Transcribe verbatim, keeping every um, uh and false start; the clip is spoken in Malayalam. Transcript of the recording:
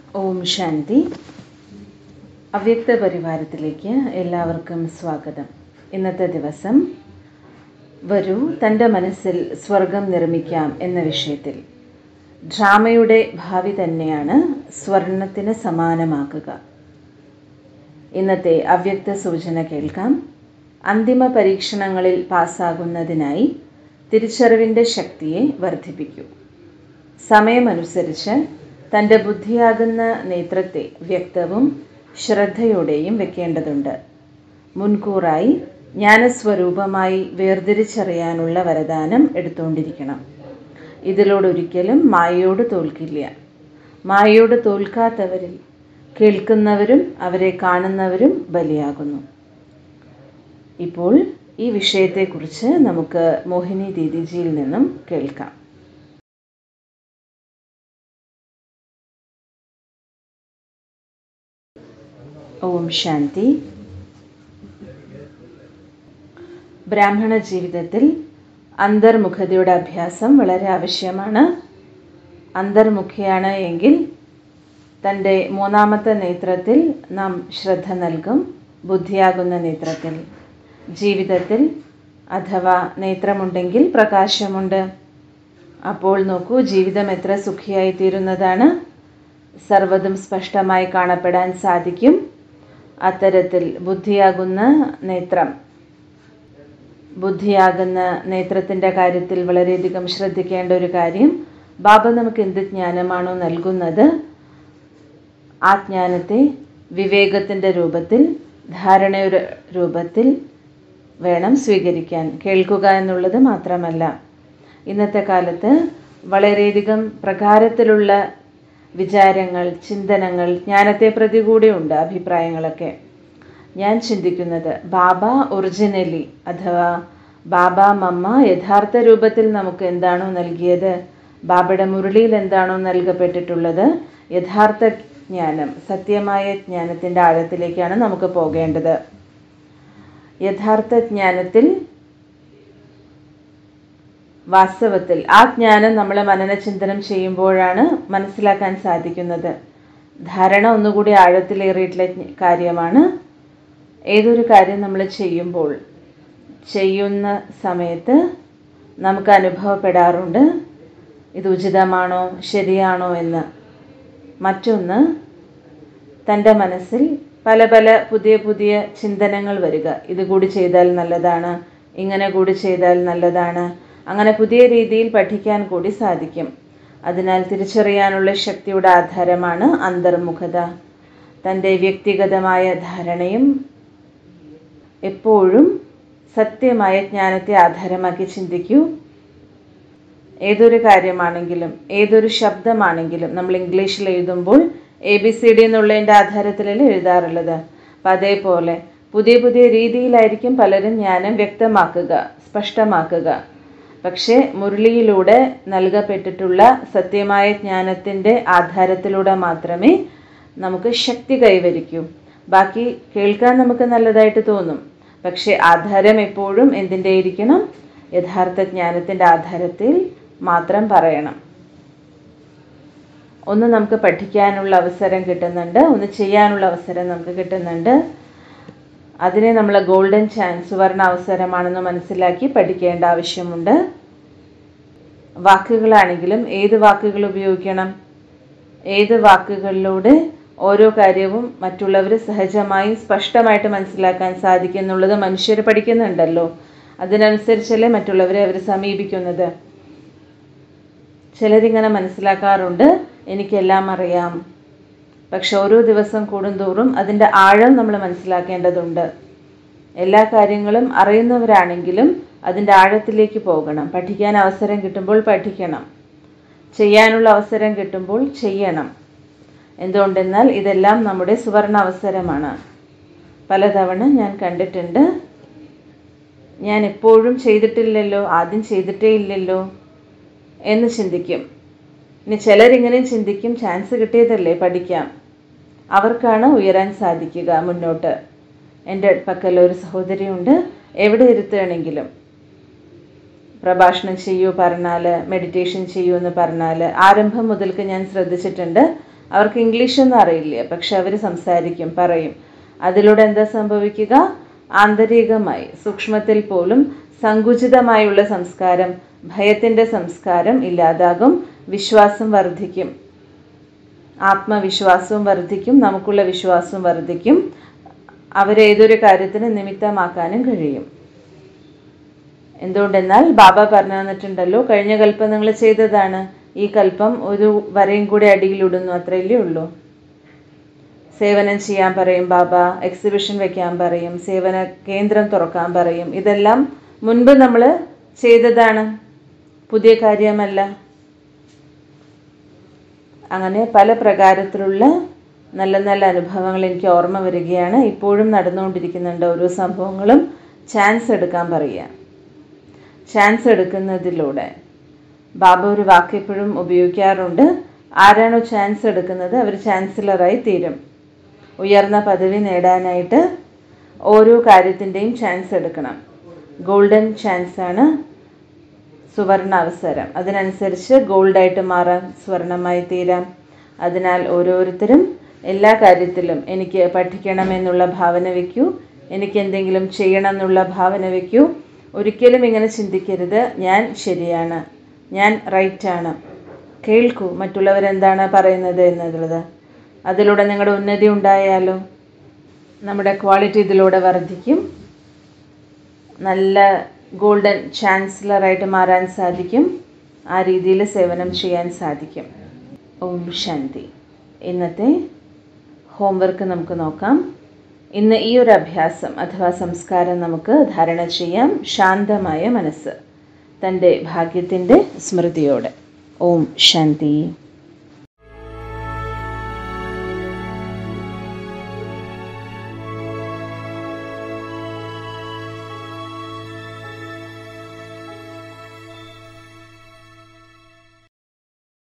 ഓം ശാന്തി. അവ്യക്ത പരിവാരത്തിലേക്ക് എല്ലാവർക്കും സ്വാഗതം. ഇന്നത്തെ ദിവസം വരൂ തൻ്റെ മനസ്സിൽ സ്വർഗം നിർമ്മിക്കാം എന്ന വിഷയത്തിൽ ഡ്രാമയുടെ ഭാവി തന്നെയാണ് സ്വർണത്തിന് സമാനമാക്കുക. ഇന്നത്തെ അവ്യക്ത സൂചന കേൾക്കാം. അന്തിമ പരീക്ഷണങ്ങളിൽ പാസ്സാകുന്നതിനായി തിരിച്ചറിവിൻ്റെ ശക്തിയെ വർദ്ധിപ്പിക്കൂ. സമയമനുസരിച്ച് തൻ്റെ ബുദ്ധിയാകുന്ന നേത്രത്തെ വ്യക്തവും ശ്രദ്ധയോടെയും വെക്കേണ്ടതുണ്ട്. മുൻകൂറായി ജ്ഞാനസ്വരൂപമായി വേർതിരിച്ചറിയാനുള്ള വരദാനം എടുത്തുകൊണ്ടിരിക്കണം. ഇതിലോടൊരിക്കലും മായയോട് തോൽക്കില്ല. മായയോട് തോൽക്കാത്തവരിൽ കേൾക്കുന്നവരും അവരെ കാണുന്നവരും ബലിയാകുന്നു. ഇപ്പോൾ ഈ വിഷയത്തെക്കുറിച്ച് നമുക്ക് മോഹിനി ദീദിജിയിൽ നിന്നും കേൾക്കാം. ഓം ശാന്തി. ബ്രാഹ്മണ ജീവിതത്തിൽ അന്തർമുഖതയുടെ അഭ്യാസം വളരെ ആവശ്യമാണ്. അന്തർമുഖിയാണ് എങ്കിൽ തൻ്റെ മൂന്നാമത്തെ നേത്രത്തിൽ നാം ശ്രദ്ധ നൽകും. ബുദ്ധിയാകുന്ന നേത്രത്തിൽ ജീവിതത്തിൽ അഥവാ നേത്രമുണ്ടെങ്കിൽ പ്രകാശമുണ്ട്. അപ്പോൾ നോക്കൂ, ജീവിതം എത്ര സുഖിയായിത്തീരുന്നതാണ്. സർവ്വതും സ്പഷ്ടമായി കാണപ്പെടാൻ സാധിക്കും. അത്തരത്തിൽ ബുദ്ധിയാകുന്ന നേത്രം ബുദ്ധിയാകുന്ന നേത്രത്തിൻ്റെ കാര്യത്തിൽ വളരെയധികം ശ്രദ്ധിക്കേണ്ട ഒരു കാര്യം, ബാബ നമുക്ക് എന്ത് ജ്ഞാനമാണോ നൽകുന്നത് ആ ജ്ഞാനത്തെ വിവേകത്തിൻ്റെ രൂപത്തിൽ, ധാരണയുടെ രൂപത്തിൽ വേണം സ്വീകരിക്കാൻ. കേൾക്കുക എന്നുള്ളത് മാത്രമല്ല. ഇന്നത്തെ കാലത്ത് വളരെയധികം പ്രകാരത്തിലുള്ള വിചാരങ്ങൾ, ചിന്തനങ്ങൾ ജ്ഞാനത്തെ പ്രതി കൂടെയുണ്ട്. അഭിപ്രായങ്ങളൊക്കെ ഞാൻ ചിന്തിക്കുന്നത്, ബാബ ഒറിജിനലി അഥവാ ബാബ മമ്മ യഥാർത്ഥ രൂപത്തിൽ നമുക്ക് എന്താണോ നൽകിയത്, ബാബയുടെ മുരളിയിൽ എന്താണോ നൽകപ്പെട്ടിട്ടുള്ളത്, യഥാർത്ഥ ജ്ഞാനം, സത്യമായ ജ്ഞാനത്തിൻ്റെ ആഴത്തിലേക്കാണ് നമുക്ക് പോകേണ്ടത്. യഥാർത്ഥ ജ്ഞാനത്തിൽ വാസ്തവത്തിൽ ആ ജ്ഞാനം നമ്മൾ മനനചിന്തനം ചെയ്യുമ്പോഴാണ് മനസ്സിലാക്കാൻ സാധിക്കുന്നത്. ധാരണ ഒന്നുകൂടി ആഴത്തിലേറിയിട്ടുള്ള കാര്യമാണ്. ഏതൊരു കാര്യം നമ്മൾ ചെയ്യുമ്പോൾ ചെയ്യുന്ന സമയത്ത് നമുക്ക് അനുഭവപ്പെടാറുണ്ട് ഇത് ഉചിതമാണോ ശരിയാണോ എന്ന്. മറ്റൊന്ന്, തൻ്റെ മനസ്സിൽ പല പല പുതിയ പുതിയ ചിന്തനങ്ങൾ വരിക. ഇത് കൂടി ചെയ്താൽ നല്ലതാണ്, ഇങ്ങനെ കൂടി ചെയ്താൽ നല്ലതാണ്. അങ്ങനെ പുതിയ രീതിയിൽ പഠിക്കാൻ കൂടി സാധിക്കും. അതിനാൽ തിരിച്ചറിയാനുള്ള ശക്തിയുടെ ആധാരമാണ് അന്തർമുഖത. തൻ്റെ വ്യക്തിഗതമായ ധാരണയും എപ്പോഴും സത്യമായ ജ്ഞാനത്തെ ആധാരമാക്കി ചിന്തിക്കൂ. ഏതൊരു കാര്യമാണെങ്കിലും ഏതൊരു ശബ്ദമാണെങ്കിലും നമ്മൾ ഇംഗ്ലീഷിൽ എഴുതുമ്പോൾ എ ബി സി ഡി എന്നുള്ളതിൻ്റെ ആധാരത്തിലല്ലേ എഴുതാറുള്ളത്. അപ്പം അതേപോലെ പുതിയ പുതിയ രീതിയിലായിരിക്കും പലരും ജ്ഞാനം വ്യക്തമാക്കുക, സ്പഷ്ടമാക്കുക. പക്ഷേ മുരളിയിലൂടെ നൽകപ്പെട്ടിട്ടുള്ള സത്യമായ ജ്ഞാനത്തിൻ്റെ ആധാരത്തിലൂടെ മാത്രമേ നമുക്ക് ശക്തി കൈവരിക്കൂ. ബാക്കി കേൾക്കാൻ നമുക്ക് നല്ലതായിട്ട് തോന്നും, പക്ഷേ ആധാരം എപ്പോഴും എന്തിൻ്റെ ഇരിക്കണം? യഥാർത്ഥ ജ്ഞാനത്തിൻ്റെ ആധാരത്തിൽ മാത്രം പറയണം. ഒന്ന് നമുക്ക് പഠിക്കാനുള്ള അവസരം കിട്ടുന്നുണ്ട്, ഒന്ന് ചെയ്യാനുള്ള അവസരം നമുക്ക് കിട്ടുന്നുണ്ട്. അതിനെ നമ്മൾ ഗോൾഡൻ ചാൻസ്, സുവർണ അവസരമാണെന്ന് മനസ്സിലാക്കി പഠിക്കേണ്ട ആവശ്യമുണ്ട്. വാക്കുകളാണെങ്കിലും ഏത് വാക്കുകൾ ഉപയോഗിക്കണം, ഏത് വാക്കുകളിലൂടെ ഓരോ കാര്യവും മറ്റുള്ളവർ സഹജമായി സ്പഷ്ടമായിട്ട് മനസ്സിലാക്കാൻ സാധിക്കും എന്നുള്ളത് മനുഷ്യർ പഠിക്കുന്നുണ്ടല്ലോ. അതിനനുസരിച്ചല്ലേ മറ്റുള്ളവരെ അവർ സമീപിക്കുന്നത്. ചിലരിങ്ങനെ മനസ്സിലാക്കാറുണ്ട്, എനിക്കെല്ലാം അറിയാം. പക്ഷെ ഓരോ ദിവസം കൂടുന്തോറും അതിൻ്റെ ആഴം നമ്മൾ മനസ്സിലാക്കേണ്ടതുണ്ട്. എല്ലാ കാര്യങ്ങളും അറിയുന്നവരാണെങ്കിലും അതിൻ്റെ ആഴത്തിലേക്ക് പോകണം. പഠിക്കാൻ അവസരം കിട്ടുമ്പോൾ പഠിക്കണം, ചെയ്യാനുള്ള അവസരം കിട്ടുമ്പോൾ ചെയ്യണം. എന്തുകൊണ്ടെന്നാൽ ഇതെല്ലാം നമ്മുടെ സുവർണ അവസരമാണ്. പലതവണ ഞാൻ കണ്ടിട്ടുണ്ട്, ഞാൻ എപ്പോഴും ചെയ്തിട്ടില്ലല്ലോ, ആദ്യം ചെയ്തിട്ടേ ഇല്ലല്ലോ എന്ന് ചിന്തിക്കും. ഇനി ചിലരിങ്ങനെ ചിന്തിക്കും, ചാൻസ് കിട്ടിയതല്ലേ പഠിക്കാം. അവർക്കാണ് ഉയരാൻ സാധിക്കുക മുന്നോട്ട്. എൻ്റെ പക്കൽ ഒരു സഹോദരിയുണ്ട്, എവിടെ ഇരുത്തുകയാണെങ്കിലും പ്രഭാഷണം ചെയ്യൂ പറഞ്ഞാൽ, മെഡിറ്റേഷൻ ചെയ്യൂ എന്ന് പറഞ്ഞാൽ ആരംഭം മുതൽക്ക് ഞാൻ ശ്രദ്ധിച്ചിട്ടുണ്ട് അവർക്ക് ഇംഗ്ലീഷൊന്നും അറിയില്ല, പക്ഷെ അവർ സംസാരിക്കും, പറയും. അതിലൂടെ എന്താ സംഭവിക്കുക? ആന്തരികമായി സൂക്ഷ്മത്തിൽ പോലും സങ്കുചിതമായുള്ള സംസ്കാരം, ഭയത്തിൻ്റെ സംസ്കാരം ഇല്ലാതാകും. വിശ്വാസം വർദ്ധിക്കും, ആത്മവിശ്വാസവും വർദ്ധിക്കും, നമുക്കുള്ള വിശ്വാസവും വർദ്ധിക്കും. അവരെ ഏതൊരു കാര്യത്തിന് നിമിത്തമാക്കാനും കഴിയും. എന്തുകൊണ്ടെന്നാൽ ബാബ പറഞ്ഞു തന്നിട്ടുണ്ടല്ലോ, കഴിഞ്ഞ കൽപ്പം നിങ്ങൾ ചെയ്തതാണ്, ഈ കൽപ്പം ഒരു വരയും കൂടി അടിയിലിടുന്നു, അത്രയല്ലേ ഉള്ളൂ. സേവനം ചെയ്യാൻ പറയും ബാബ, എക്സിബിഷൻ വെക്കാൻ പറയും, സേവന കേന്ദ്രം തുറക്കാൻ പറയും. ഇതെല്ലാം മുൻപ് നമ്മൾ ചെയ്തതാണ്, പുതിയ കാര്യമല്ല. അങ്ങനെ പല പ്രകാരത്തിലുള്ള നല്ല നല്ല അനുഭവങ്ങൾ എനിക്ക് ഓർമ്മ വരികയാണ്. ഇപ്പോഴും നടന്നുകൊണ്ടിരിക്കുന്നുണ്ട് ഓരോ സംഭവങ്ങളും. ചാൻസ് എടുക്കാൻ പറയുക. ചാൻസ് എടുക്കുന്നതിലൂടെ ബാബ ഒരു വാക്ക് എപ്പോഴും ഉപയോഗിക്കാറുണ്ട്, ആരാണോ ചാൻസ് എടുക്കുന്നത് അവർ ചാൻസലറായി തീരും. ഉയർന്ന പദവി നേടാനായിട്ട് ഓരോ കാര്യത്തിൻ്റെയും ചാൻസ് എടുക്കണം. ഗോൾഡൻ ചാൻസാണ് സുവർണ അവസരം. അതിനനുസരിച്ച് ഗോൾഡായിട്ട് മാറാം, സ്വർണമായി തീരാം. അതിനാൽ ഓരോരുത്തരും എല്ലാ കാര്യത്തിലും എനിക്ക് പഠിക്കണമെന്നുള്ള ഭാവന വയ്ക്കൂ, എനിക്ക് എന്തെങ്കിലും ചെയ്യണം എന്നുള്ള ഭാവന വയ്ക്കൂ. ഒരിക്കലും ഇങ്ങനെ ചിന്തിക്കരുത്, ഞാൻ ശരിയാണ്, ഞാൻ റൈറ്റാണ്. കേൾക്കൂ മറ്റുള്ളവരെന്താണ് പറയുന്നത് എന്നുള്ളത്. അതിലൂടെ നിങ്ങളുടെ ഉന്നതി ഉണ്ടായാലോ നമ്മുടെ ക്വാളിറ്റി ഇതിലൂടെ വർദ്ധിക്കും. നല്ല ഗോൾഡൻ ചാൻസലറായിട്ട് മാറാൻ സാധിക്കും. ആ രീതിയിൽ സേവനം ചെയ്യാൻ സാധിക്കും. ഓം ശാന്തി. ഇന്നത്തെ ഹോംവർക്ക് നമുക്ക് നോക്കാം. ഇന്ന് ഈ ഒരു അഭ്യാസം അഥവാ സംസ്കാരം നമുക്ക് ധാരണ ചെയ്യാം. ശാന്തമായ മനസ്സ്, തൻ്റെ ഭാഗ്യത്തിൻ്റെ സ്മൃതിയോടെ. ഓം ശാന്തി.